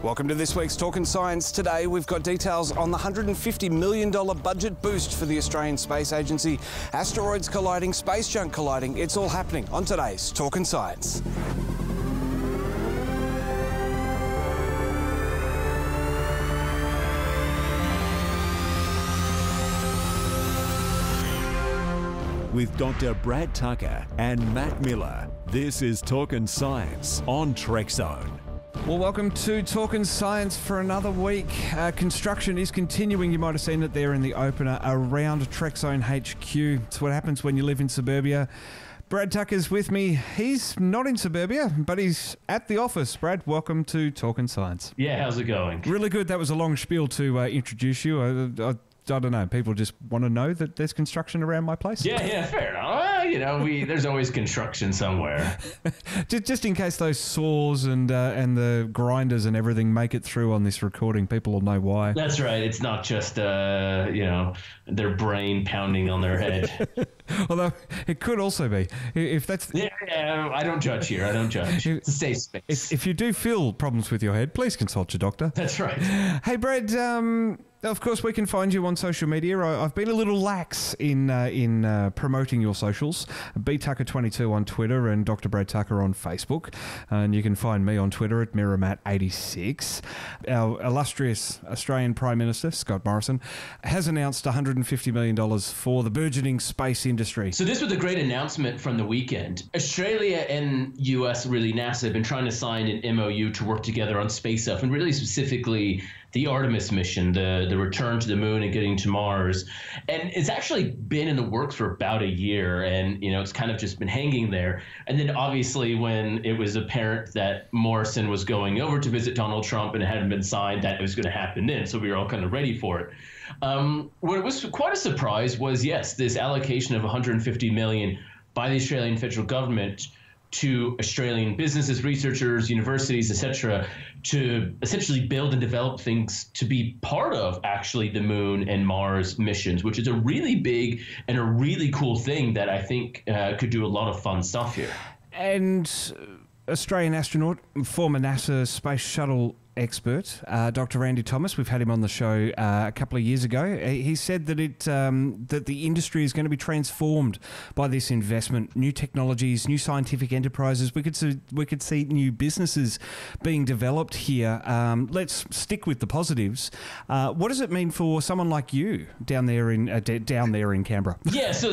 Welcome to this week's Talkin' Science. Today we've got details on the $150 million budget boost for the Australian Space Agency. Asteroids colliding, space junk colliding. It's all happening on today's Talkin' Science. With Dr. Brad Tucker and Matt Miller, this is Talkin' Science on Trek Zone. Well, welcome to Talkin' Science for another week. Construction is continuing. You might have seen it there in the opener around Trek Zone HQ. It's what happens when you live in suburbia. Brad Tucker's with me. He's not in suburbia, but he's at the office. Brad, welcome to Talkin' Science. Yeah, how's it going? Really good. That was a long spiel to introduce you. I don't know. People just want to know that there's construction around my place. Yeah, fair enough. There's always construction somewhere. just in case those saws and the grinders and everything make it through on this recording, people will know why. That's right. It's not just their brain pounding on their head. Although it could also be if that's. Yeah. I don't judge here. I don't judge. It's a safe space. If you do feel problems with your head, please consult your doctor. That's right. Hey, Brad. Of course, we can find you on social media. I've been a little lax in promoting your socials. BTucker22 on Twitter and Dr. Brad Tucker on Facebook. And you can find me on Twitter at MirrorMatt86. Our illustrious Australian Prime Minister, Scott Morrison, has announced $150 million for the burgeoning space industry. So this was a great announcement from the weekend. Australia and US, really NASA, have been trying to sign an MOU to work together on space stuff, and really specifically the Artemis mission, the return to the moon and getting to Mars. And it's actually been in the works for about a year, and it's kind of just been hanging there. And then obviously when it was apparent that Morrison was going over to visit Donald Trump and it hadn't been signed, that it was going to happen then. So we were all kind of ready for it. What was quite a surprise was, yes, this allocation of $150 million by the Australian federal government to Australian businesses, researchers, universities, etc., to essentially build and develop things to be part of actually the moon and Mars missions, which is a really big and a really cool thing that I think could do a lot of fun stuff here. And Australian astronaut, former NASA space shuttle expert, Dr. Randy Thomas. We've had him on the show a couple of years ago. He said that that the industry is going to be transformed by this investment. New technologies, new scientific enterprises. We could see new businesses being developed here. Let's stick with the positives. What does it mean for someone like you down there in Canberra? Yeah. So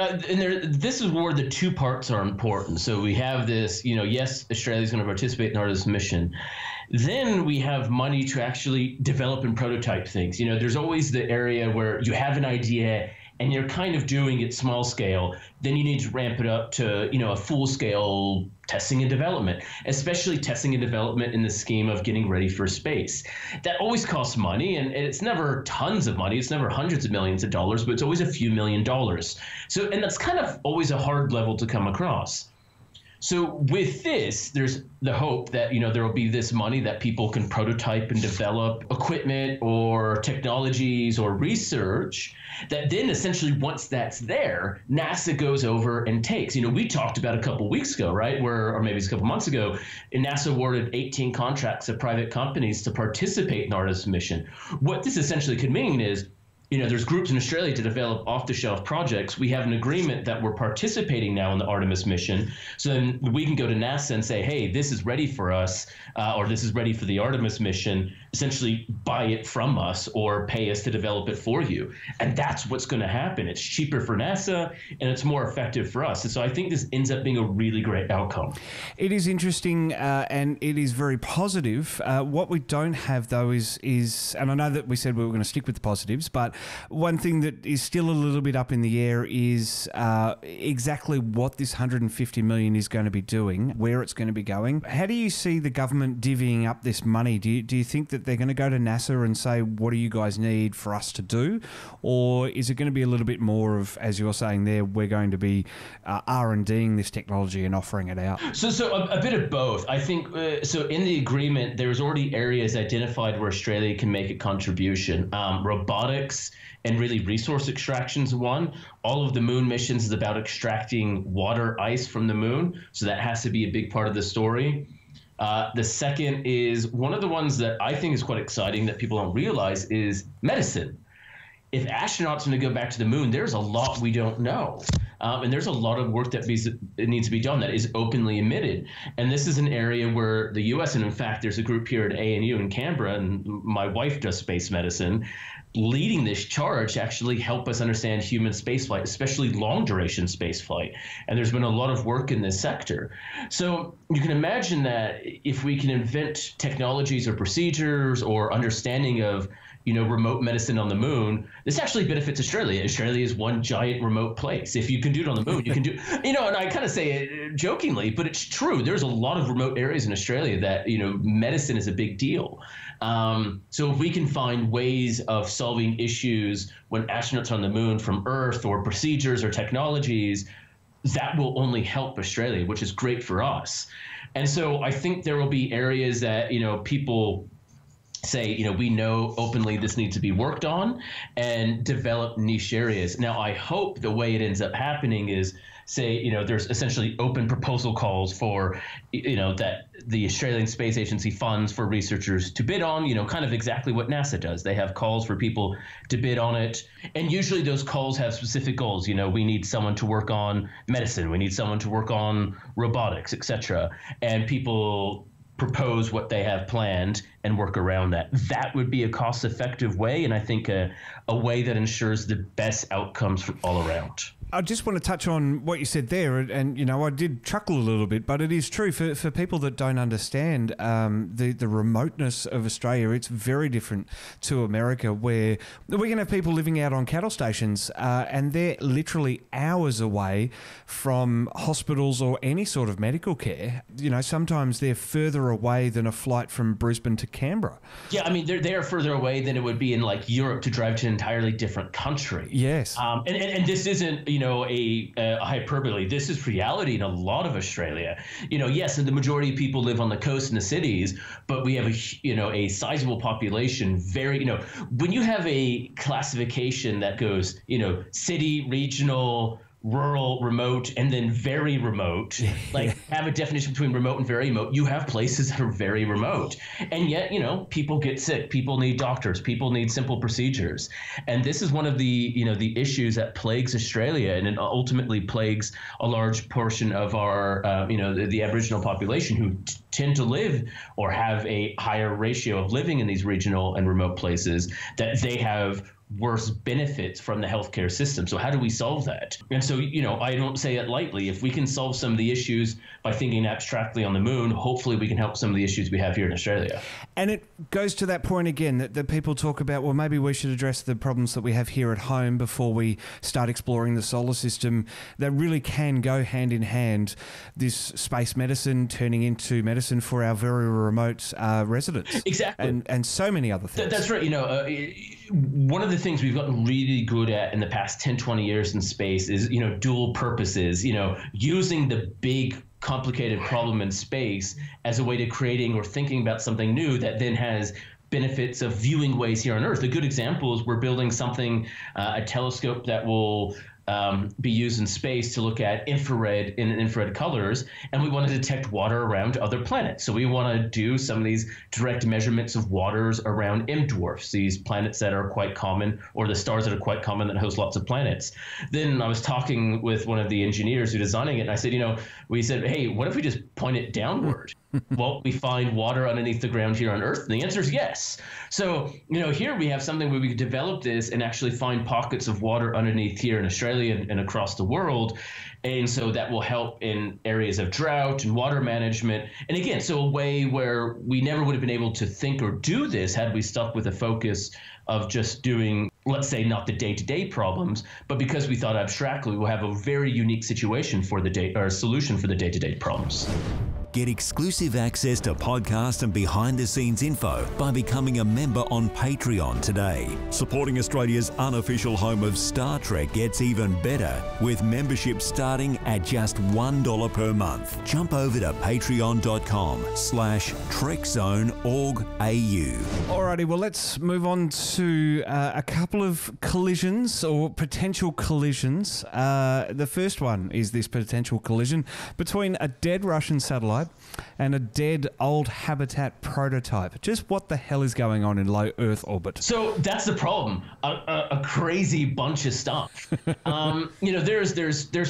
this is where the two parts are important. So we have this. Yes, Australia is going to participate in Artemis mission. Then we have money to actually develop and prototype things. There's always the area where you have an idea and you're kind of doing it small scale. Then you need to ramp it up to, a full scale testing and development, especially testing and development in the scheme of getting ready for space. That always costs money, and it's never tons of money. It's never hundreds of millions of dollars, but it's always a few million dollars. So, and that's kind of always a hard level to come across. So with this, there's the hope that, there will be this money that people can prototype and develop equipment or technologies or research that then essentially once that's there, NASA goes over and takes. We talked about a couple weeks ago, right, or maybe it's a couple months ago, and NASA awarded 18 contracts to private companies to participate in Artemis mission. What this essentially could mean is, there's groups in Australia to develop off-the-shelf projects. We have an agreement that we're participating now in the Artemis mission. So then we can go to NASA and say, hey, this is ready for us, or this is ready for the Artemis mission. Essentially buy it from us or pay us to develop it for you. And that's what's going to happen. It's cheaper for NASA and it's more effective for us. And so I think this ends up being a really great outcome. It is interesting and it is very positive. What we don't have, though, is, and I know that we said we were going to stick with the positives, but one thing that is still a little bit up in the air is exactly what this $150 million is going to be doing, where it's going to be going. How do you see the government divvying up this money? Do you think that they're going to go to NASA and say, what do you guys need for us to do? Or is it going to be a little bit more of, as you're saying there, we're going to be R&Ding this technology and offering it out? So a bit of both. I think, so in the agreement, there's already areas identified where Australia can make a contribution. Robotics and really resource extraction's one. All of the moon missions is about extracting water ice from the moon. So that has to be a big part of the story. The second is one of the ones that I think is quite exciting that people don't realize is medicine. If astronauts are going to go back to the moon, there's a lot we don't know. And there's a lot of work that needs to be done that is openly admitted. And this is an area where the U.S., and in fact, there's a group here at ANU in Canberra, and my wife does space medicine, leading this charge to actually help us understand human spaceflight, especially long-duration spaceflight. And there's been a lot of work in this sector. So you can imagine that if we can invent technologies or procedures or understanding of remote medicine on the moon, this actually benefits Australia. Australia is one giant remote place. If you can do it on the moon, you can do, and I kind of say it jokingly, but it's true. There's a lot of remote areas in Australia that, medicine is a big deal. So if we can find ways of solving issues when astronauts are on the moon from Earth, or procedures or technologies, that will only help Australia, which is great for us. And so I think there will be areas that, people say, we know openly this needs to be worked on, and develop niche areas. Now, I hope the way it ends up happening is, say, there's essentially open proposal calls for, that the Australian Space Agency funds for researchers to bid on, kind of exactly what NASA does. They have calls for people to bid on it. And usually those calls have specific goals. We need someone to work on medicine. We need someone to work on robotics, etc. And people propose what they have planned and work around that. That would be a cost-effective way, and I think a way that ensures the best outcomes for all around. I just want to touch on what you said there, and I did chuckle a little bit, but it is true for people that don't understand the remoteness of Australia. It's very different to America, where we can have people living out on cattle stations, and they're literally hours away from hospitals or any sort of medical care. Sometimes they're further away than a flight from Brisbane to Canberra. Yeah, I mean, they are further away than it would be in like Europe to drive to an entirely different country. Yes. And this isn't, a hyperbole. This is reality in a lot of Australia. Yes, and the majority of people live on the coast in the cities, but we have a sizable population. Very, when you have a classification that goes, city, regional, rural, remote, and then very remote, like have a definition between remote and very remote, you have places that are very remote. And yet, people get sick, people need doctors, people need simple procedures. And this is one of the, the issues that plagues Australia, and it ultimately plagues a large portion of our, the Aboriginal population who tend to live or have a higher ratio of living in these regional and remote places, that they have worse benefits from the healthcare system. So how do we solve that? And so, I don't say it lightly. If we can solve some of the issues by thinking abstractly on the moon, hopefully we can help some of the issues we have here in Australia. And it goes to that point again that people talk about, well, maybe we should address the problems that we have here at home before we start exploring the solar system. That really can go hand in hand, this space medicine turning into medicine for our very remote residents. Exactly. And so many other things. That's right. One of the things we've gotten really good at in the past 10, 20 years in space is, dual purposes, using the big complicated problem in space as a way to creating or thinking about something new that then has benefits of viewing ways here on Earth. A good example is we're building something, a telescope that will be used in space to look at infrared colors, and we want to detect water around other planets. So we want to do some of these direct measurements of waters around M dwarfs, these planets that are quite common, or the stars that are quite common that host lots of planets. Then I was talking with one of the engineers who designing it, and I said, we said, hey, what if we just point it downward? Well, we find water underneath the ground here on Earth? And the answer is yes. So, here we have something where we could develop this and actually find pockets of water underneath here in Australia and across the world. And so that will help in areas of drought and water management. And again, so a way where we never would have been able to think or do this had we stuck with a focus of just doing, let's say, not the day-to-day problems, but because we thought abstractly, we'll have a very unique situation for or solution for the day-to-day problems. Get exclusive access to podcasts and behind-the-scenes info by becoming a member on Patreon today. Supporting Australia's unofficial home of Star Trek gets even better, with membership starting at just $1 per month. Jump over to patreon.com/TrekZone.org.au. Alrighty, well, let's move on to a couple of collisions or potential collisions. The first one is this potential collision between a dead Russian satellite satellite and a dead old habitat prototype. Just what the hell is going on in low Earth orbit? So that's the problem. A crazy bunch of stuff. There's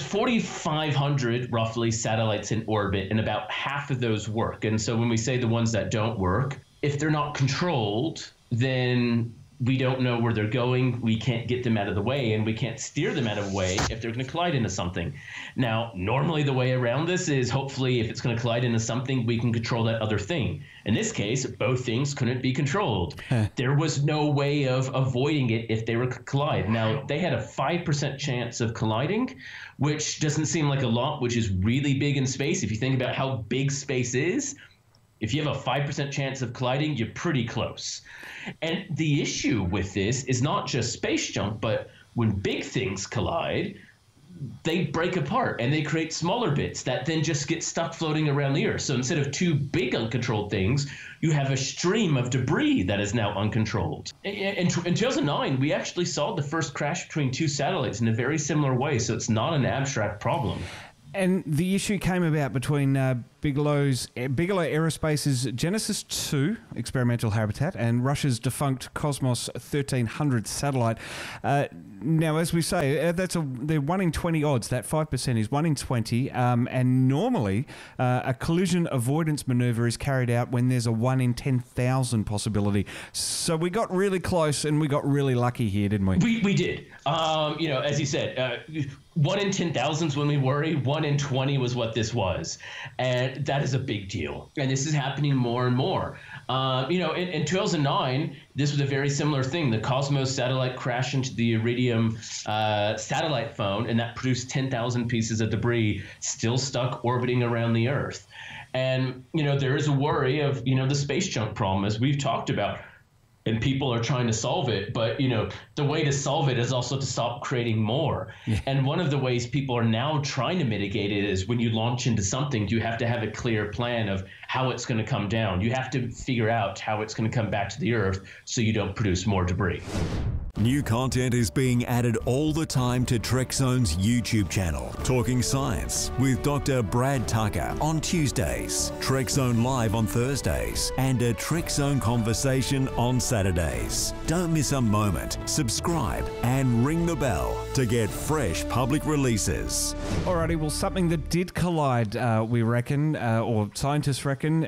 4,500 roughly satellites in orbit, and about half of those work. And so when we say the ones that don't work, if they're not controlled, then we don't know where they're going. We can't get them out of the way, and we can't steer them out of the way if they're going to collide into something. Now, normally the way around this is hopefully if it's going to collide into something, we can control that other thing. In this case, both things couldn't be controlled. There was no way of avoiding it if they were to collide. Now, they had a 5% chance of colliding, which doesn't seem like a lot, which is really big in space. If you think about how big space is, if you have a 5% chance of colliding, you're pretty close. And the issue with this is not just space junk, but when big things collide, they break apart and they create smaller bits that then just get stuck floating around the Earth. So instead of two big uncontrolled things, you have a stream of debris that is now uncontrolled. In 2009, we actually saw the first crash between two satellites in a very similar way, so it's not an abstract problem. And the issue came about between Bigelow Aerospace's Genesis 2 experimental habitat and Russia's defunct Cosmos 1300 satellite. Now, as we say, they're 1 in 20 odds. That 5% is 1 in 20. And normally, a collision avoidance maneuver is carried out when there's a 1 in 10,000 possibility. So we got really close and we got really lucky here, didn't we? We did. As you said, 1 in 10,000 is when we worry. 1 in 20 was what this was. And that is a big deal. And this is happening more and more. In 2009, this was a very similar thing. The Cosmos satellite crashed into the Iridium satellite phone, and that produced 10,000 pieces of debris still stuck orbiting around the Earth. And, there is a worry of, the space junk problem, as we've talked about. And people are trying to solve it, but the way to solve it is also to stop creating more. Yeah. And one of the ways people are now trying to mitigate it is when you launch into something, you have to have a clear plan of how it's going to come down. You have to figure out how it's going to come back to the Earth so you don't produce more debris. New content is being added all the time to Trek Zone's YouTube channel, Talking Science with Dr. Brad Tucker on Tuesdays, Trek Zone Live on Thursdays, and a Trek Zone Conversation on Saturdays. Don't miss a moment. Subscribe and ring the bell to get fresh public releases. Alrighty, well, something that did collide, we reckon, or scientists reckon,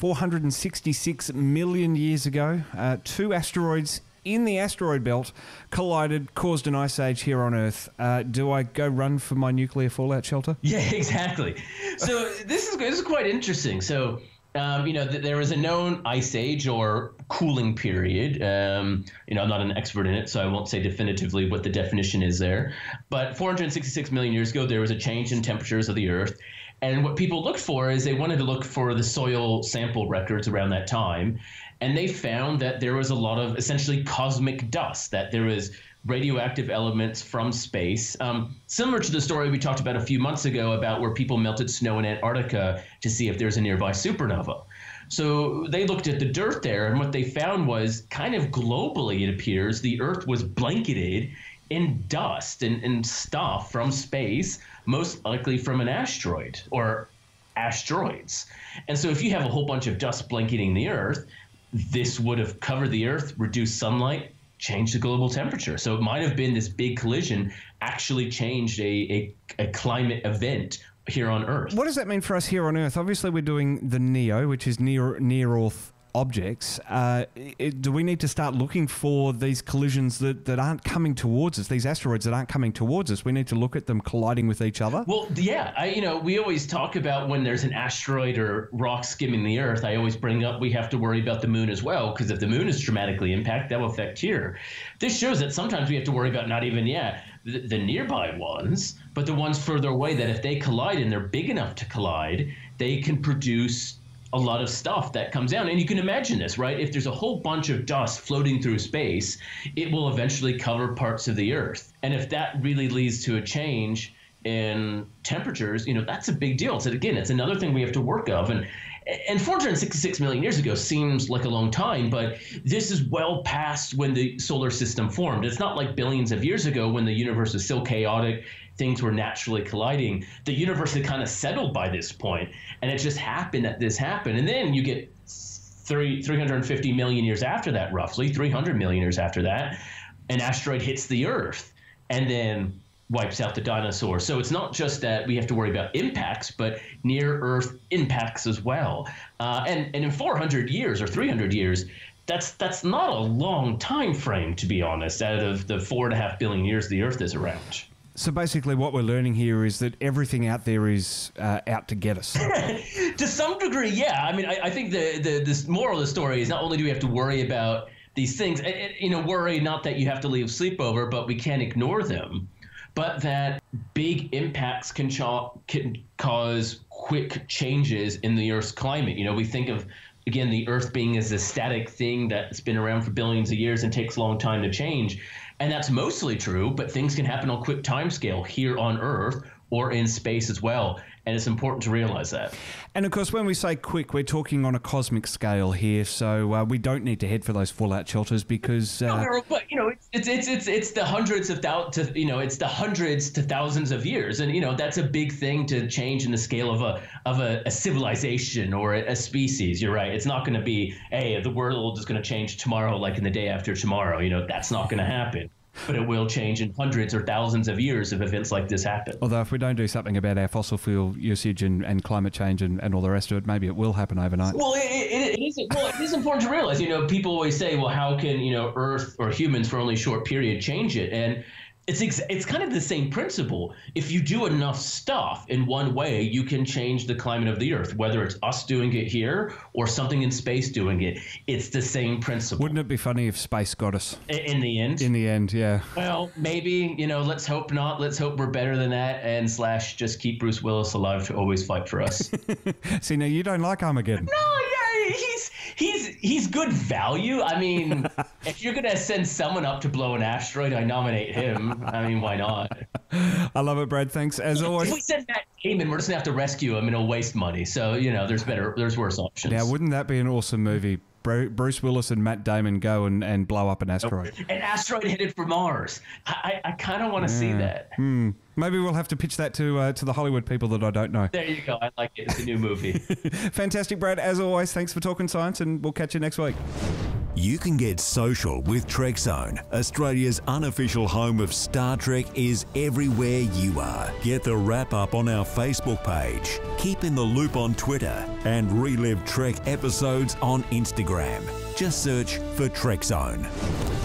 466 million years ago, two asteroids in the asteroid belt collided, caused an ice age here on Earth. Do I go run for my nuclear fallout shelter? Yeah, exactly. So this is quite interesting. So, there was a known ice age or cooling period. I'm not an expert in it, so I won't say definitively what the definition is there. But 466 million years ago, there was a change in temperatures of the Earth. And what people looked for is they wanted to look for the soil sample records around that time. And they found that there was a lot of essentially cosmic dust, that there was radioactive elements from space, similar to the story we talked about a few months ago about where people melted snow in Antarctica to see if there's a nearby supernova. So they looked at the dirt there, and what they found was kind of globally, it appears, the Earth was blanketed in dust and stuff from space, most likely from an asteroid or asteroids. And so if you have a whole bunch of dust blanketing the Earth, this would have covered the Earth, reduced sunlight, changed the global temperature. So it might have been this big collision actually changed a climate event here on Earth. What does that mean for us here on Earth? Obviously, we're doing the NEO, which is near Earth objects. Do we need to start looking for these collisions that aren't coming towards us, these asteroids that aren't coming towards us? We need to look at them colliding with each other? Well, yeah. We always talk about when there's an asteroid or rock skimming the Earth, I always bring up we have to worry about the moon as well, because if the moon is dramatically impacted, that will affect here. This shows that sometimes we have to worry about not even, the nearby ones, but the ones further away, that if they collide and they're big enough to collide, they can produce a lot of stuff that comes down. And you can imagine this, right? If there's a whole bunch of dust floating through space, it will eventually cover parts of the Earth. And if that really leads to a change, in temperatures, that's a big deal. So again, it's another thing we have to work of. And 466 million years ago seems like a long time, but this is well past when the solar system formed. It's not like billions of years ago when the universe was still chaotic, things were naturally colliding. The universe had kind of settled by this point, and it just happened that this happened. And then you get 350 million years after that, roughly 300 million years after that, an asteroid hits the Earth and then wipes out the dinosaurs. So it's not just that we have to worry about impacts, but near-Earth impacts as well. And in 400 years or 300 years, that's not a long time frame, to be honest, out of the 4.5 billion years the Earth is around. So basically what we're learning here is that everything out there is out to get us. To some degree, yeah. I mean, I think the moral of the story is not only do we have to worry about these things, worry not that you have to leave sleepover, but we can't ignore them. But that big impacts can cause quick changes in the Earth's climate. We think of, again, the Earth being as a static thing that's been around for billions of years and takes a long time to change. And that's mostly true, but things can happen on a quick time scale here on Earth or in space as well. And it's important to realize that. And of course, when we say quick, we're talking on a cosmic scale here. So we don't need to head for those fallout shelters because. No, but it's the hundreds of thousands. It's the hundreds to thousands of years, and that's a big thing to change in the scale of a civilization or a species. You're right. It's not going to be, hey, the world is going to change tomorrow, like in the day after tomorrow. That's not going to happen. But it will change in hundreds or thousands of years if events like this happen. Although if we don't do something about our fossil fuel usage and climate change and all the rest of it, maybe it will happen overnight. Well, it is important to realize, people always say, well, how can, Earth or humans for only a short period change it? And it's kind of the same principle. If you do enough stuff in one way, you can change the climate of the Earth, whether it's us doing it here or something in space doing it. It's the same principle. Wouldn't it be funny if space got us? In the end? In the end, yeah. Well, maybe, let's hope not. Let's hope we're better than that and / just keep Bruce Willis alive to always fight for us. See, now you don't like Armageddon. No, yeah, he's good value. I mean, if you're going to send someone up to blow an asteroid, I nominate him. I mean, why not? I love it, Brad. Thanks, as always. If we send Matt Damon, we're just going to have to rescue him and it'll waste money. So, there's worse options. Now, wouldn't that be an awesome movie? Bruce Willis and Matt Damon go and blow up an asteroid. An asteroid headed for Mars. I kind of want to see that. Maybe we'll have to pitch that to the Hollywood people that I don't know. There you go. I like it. It's a new movie. Fantastic, Brad. As always, thanks for talking science, and we'll catch you next week. You can get social with Trek Zone. Australia's unofficial home of Star Trek is everywhere you are. Get the wrap up on our Facebook page. Keep in the loop on Twitter and relive Trek episodes on Instagram. Just search for Trek Zone.